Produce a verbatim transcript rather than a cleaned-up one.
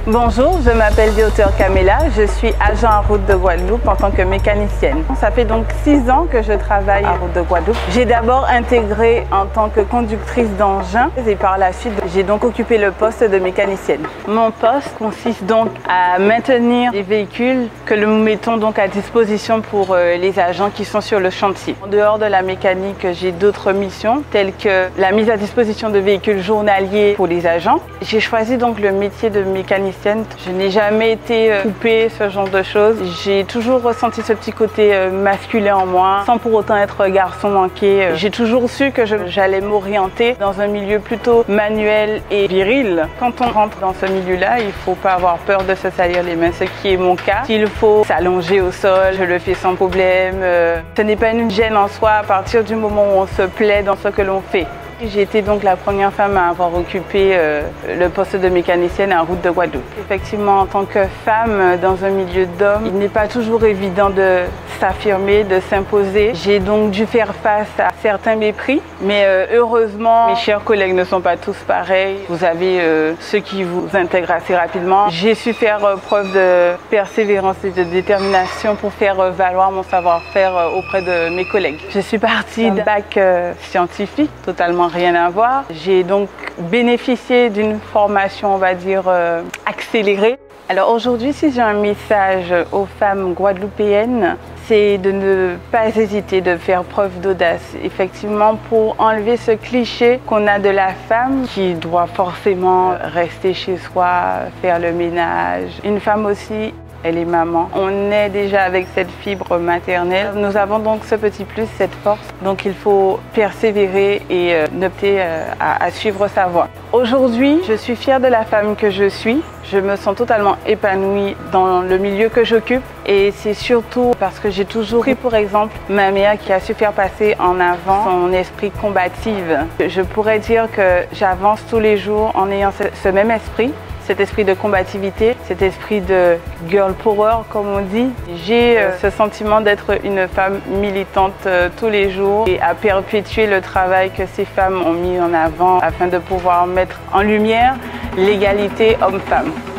Bonjour, je m'appelle Dioteur Camilla, je suis agent à Route de Guadeloupe en tant que mécanicienne. Ça fait donc six ans que je travaille à Route de Guadeloupe. J'ai d'abord intégré en tant que conductrice d'engin et par la suite, j'ai donc occupé le poste de mécanicienne. Mon poste consiste donc à maintenir les véhicules que nous mettons donc à disposition pour les agents qui sont sur le chantier. En dehors de la mécanique, j'ai d'autres missions telles que la mise à disposition de véhicules journaliers pour les agents. J'ai choisi donc le métier de mécanicienne. Je n'ai jamais été coupée, ce genre de choses. J'ai toujours ressenti ce petit côté masculin en moi, sans pour autant être garçon manqué. J'ai toujours su que j'allais m'orienter dans un milieu plutôt manuel et viril. Quand on rentre dans ce milieu-là, il ne faut pas avoir peur de se salir les mains, ce qui est mon cas. S'il faut s'allonger au sol, je le fais sans problème. Ce n'est pas une gêne en soi à partir du moment où on se plaît dans ce que l'on fait. J'ai été donc la première femme à avoir occupé euh, le poste de mécanicienne à Route de Guadeloupe. Effectivement, en tant que femme dans un milieu d'hommes, il n'est pas toujours évident de s'affirmer, de s'imposer. J'ai donc dû faire face à certains mépris, mais euh, heureusement, mes chers collègues ne sont pas tous pareils. Vous avez euh, ceux qui vous intègrent assez rapidement. J'ai su faire euh, preuve de persévérance et de détermination pour faire euh, valoir mon savoir-faire euh, auprès de mes collègues. Je suis partie d'un bac euh, scientifique, totalement rien à voir. J'ai donc bénéficié d'une formation, on va dire, euh, accélérée. Alors aujourd'hui, si j'ai un message aux femmes guadeloupéennes, c'est de ne pas hésiter, de faire preuve d'audace. Effectivement, pour enlever ce cliché qu'on a de la femme qui doit forcément rester chez soi, faire le ménage. Une femme aussi, elle est maman. On est déjà avec cette fibre maternelle. Nous avons donc ce petit plus, cette force. Donc il faut persévérer et euh, opter euh, à, à suivre sa voie. Aujourd'hui, je suis fière de la femme que je suis. Je me sens totalement épanouie dans le milieu que j'occupe. Et c'est surtout parce que j'ai toujours pris pour exemple ma mère qui a su faire passer en avant son esprit combatif. Je pourrais dire que j'avance tous les jours en ayant ce, ce même esprit. Cet esprit de combativité, cet esprit de girl power comme on dit. J'ai euh, ce sentiment d'être une femme militante euh, tous les jours et à perpétuer le travail que ces femmes ont mis en avant afin de pouvoir mettre en lumière l'égalité homme-femme.